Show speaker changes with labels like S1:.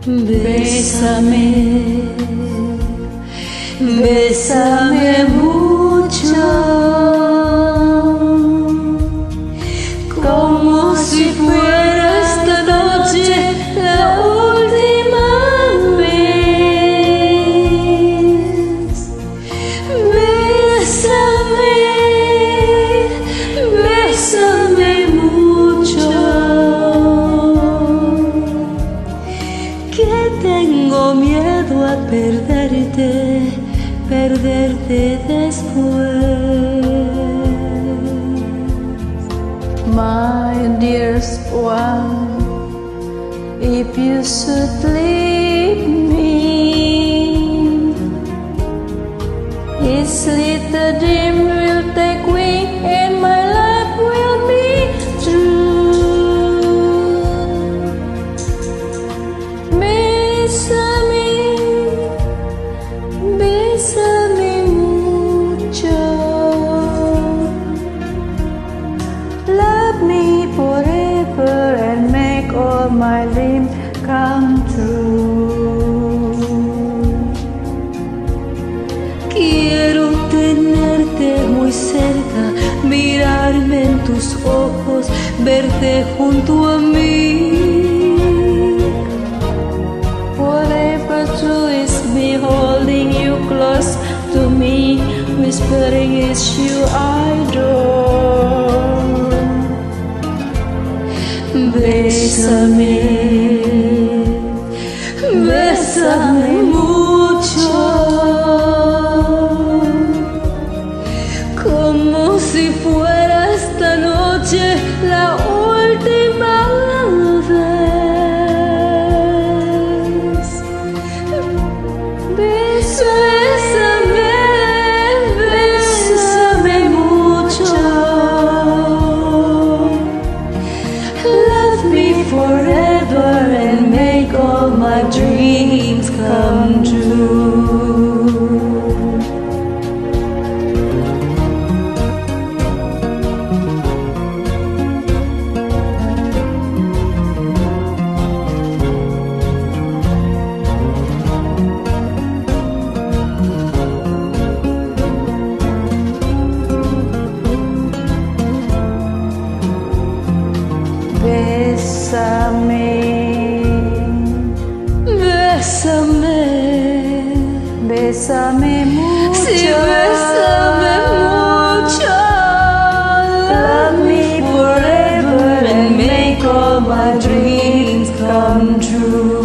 S1: Bésame, bésame mucho, como si fuera esta noche la última vez. Bésame, bésame mucho, que tengo miedo a perderte después. My dearest one, if you should leave me, this little dream will take wing and my life will be true. Bésame, bésame mucho, love me forever and make all my dreams come true. Quiero tenerte muy cerca, mirarme en tus ojos, verte junto a mí. Forever true is me holding you close to me, whispering it's you I adore. Bésame, bésame mucho, como si fuera esta noche la última vez. Bésame, bésame mucho, love me forever and make all my dreams come true. Bésame, bésame, bésame mucho, sí, bésame mucho. Love me forever and make all my dreams come true.